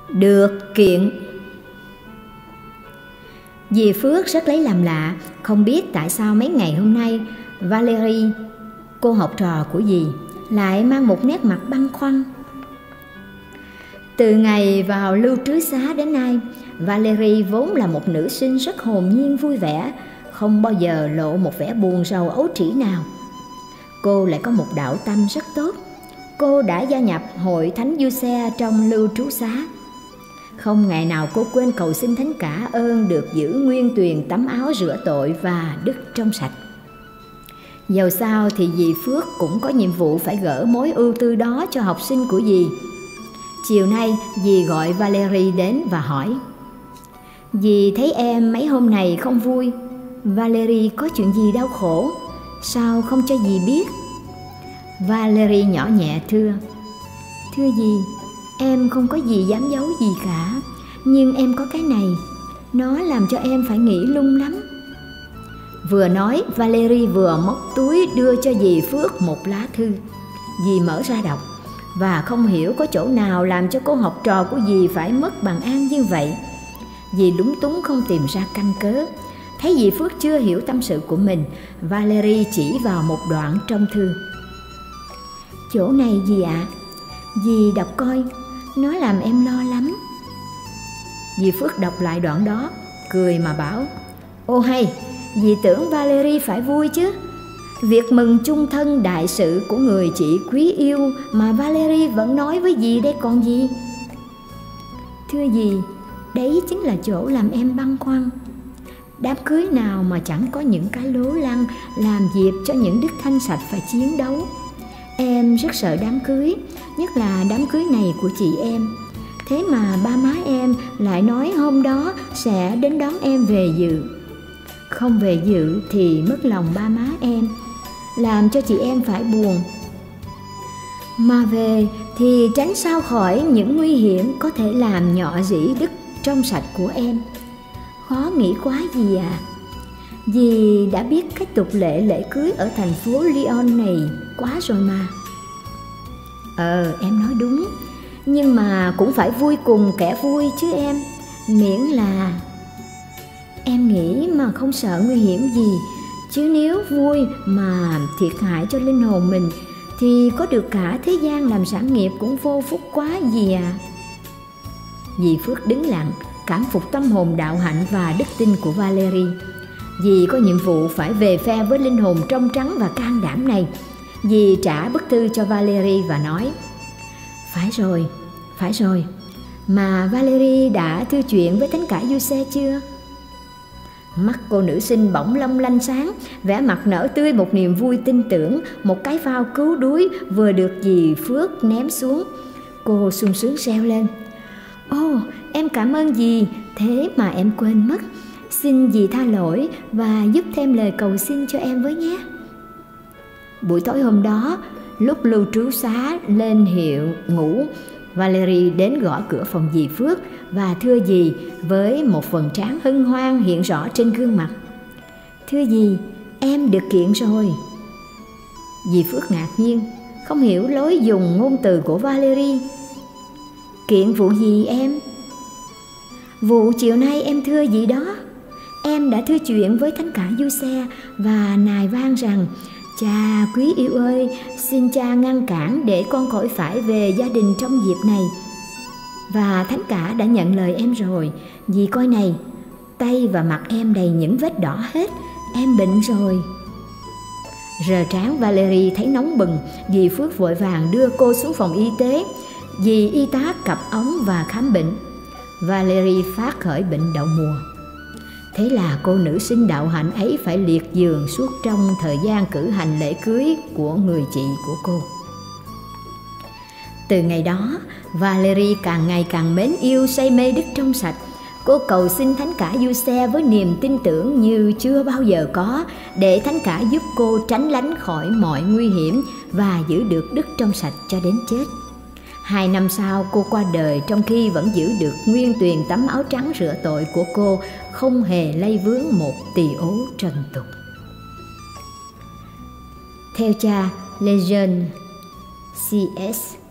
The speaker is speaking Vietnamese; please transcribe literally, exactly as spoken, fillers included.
Được kiện. Dì Phước rất lấy làm lạ, không biết tại sao mấy ngày hôm nay Valerie, cô học trò của dì, lại mang một nét mặt băn khoăn. Từ ngày vào lưu trú xá đến nay, Valerie vốn là một nữ sinh rất hồn nhiên vui vẻ, không bao giờ lộ một vẻ buồn rầu ấu trĩ nào. Cô lại có một đạo tâm rất tốt. Cô đã gia nhập hội Thánh Giuse trong lưu trú xá. Không ngày nào cô quên cầu xin Thánh Cả ơn được giữ nguyên tuyền tấm áo rửa tội và đức trong sạch. Dầu sao thì dì Phước cũng có nhiệm vụ phải gỡ mối ưu tư đó cho học sinh của dì. Chiều nay dì gọi Valerie đến và hỏi: Dì thấy em mấy hôm này không vui. Valerie có chuyện gì đau khổ? Sao không cho dì biết? Valerie nhỏ nhẹ thưa: Thưa dì, em không có gì dám giấu gì cả. Nhưng em có cái này, nó làm cho em phải nghĩ lung lắm. Vừa nói, Valerie vừa móc túi đưa cho dì Phước một lá thư. Dì mở ra đọc, và không hiểu có chỗ nào làm cho cô học trò của dì phải mất bằng an như vậy. Dì lúng túng không tìm ra căn cớ. Thấy dì Phước chưa hiểu tâm sự của mình, Valerie chỉ vào một đoạn trong thư. Chỗ này dì ạ, à, dì đọc coi, nó làm em lo lắm. Dì Phước đọc lại đoạn đó, cười mà bảo: Ô hay, dì tưởng Valerie phải vui chứ. Việc mừng chung thân đại sự của người chị quý yêu mà Valerie vẫn nói với dì đây còn gì. Thưa dì, đấy chính là chỗ làm em băn khoăn. Đám cưới nào mà chẳng có những cái lố lăng làm dịp cho những đức thanh sạch phải chiến đấu. Em rất sợ đám cưới, nhất là đám cưới này của chị em. Thế mà ba má em lại nói hôm đó sẽ đến đón em về dự. Không về dự thì mất lòng ba má em, làm cho chị em phải buồn. Mà về thì tránh sao khỏi những nguy hiểm có thể làm nhọ dĩ đức trong sạch của em. Khó nghĩ quá dì à. Dì đã biết cách tục lệ lễ cưới ở thành phố Lyon này quá rồi mà. Ờ, em nói đúng. Nhưng mà cũng phải vui cùng kẻ vui chứ em. Miễn là... Em nghĩ mà không sợ nguy hiểm gì. Chứ nếu vui mà thiệt hại cho linh hồn mình thì có được cả thế gian làm sản nghiệp cũng vô phúc quá dì à. Dì Phước đứng lặng, cảm phục tâm hồn đạo hạnh và đức tin của Valerie. Dì có nhiệm vụ phải về phe với linh hồn trong trắng và can đảm này. Dì trả bức thư cho Valerie và nói: Phải rồi, phải rồi. Mà Valerie đã thư chuyện với Thánh Cả Giuse chưa? Mắt cô nữ sinh bỗng long lanh sáng, vẻ mặt nở tươi một niềm vui tin tưởng. Một cái phao cứu đuối vừa được dì Phước ném xuống. Cô sung sướng reo lên: Ồ, em cảm ơn dì, thế mà em quên mất. Xin dì tha lỗi và giúp thêm lời cầu xin cho em với nhé. Buổi tối hôm đó, lúc lưu trú xá lên hiệu ngủ, Valerie đến gõ cửa phòng dì Phước và thưa dì với một phần trán hân hoan hiện rõ trên gương mặt. Thưa dì, em được kiện rồi. Dì Phước ngạc nhiên, không hiểu lối dùng ngôn từ của Valerie. Kiện vụ gì em? Vụ chiều nay em thưa dì đó. Em đã thư chuyện với Thánh Cả Giuse và nài van rằng: Cha quý yêu ơi, xin cha ngăn cản để con khỏi phải về gia đình trong dịp này. Và Thánh Cả đã nhận lời em rồi. Dì coi này, tay và mặt em đầy những vết đỏ hết. Em bệnh rồi. Rờ trán Valerie thấy nóng bừng. Dì Phước vội vàng đưa cô xuống phòng y tế. Dì y tá cặp ống và khám bệnh. Valerie phát khởi bệnh đậu mùa. Thế là cô nữ sinh đạo hạnh ấy phải liệt giường suốt trong thời gian cử hành lễ cưới của người chị của cô. Từ ngày đó, Valerie càng ngày càng mến yêu say mê đức trong sạch. Cô cầu xin Thánh Cả Giuse với niềm tin tưởng như chưa bao giờ có, để Thánh Cả giúp cô tránh lánh khỏi mọi nguy hiểm và giữ được đức trong sạch cho đến chết. Hai năm sau cô qua đời trong khi vẫn giữ được nguyên tuyền tấm áo trắng rửa tội của cô, không hề lay vướng một tỳ ố trần tục. Theo cha Lejeune C S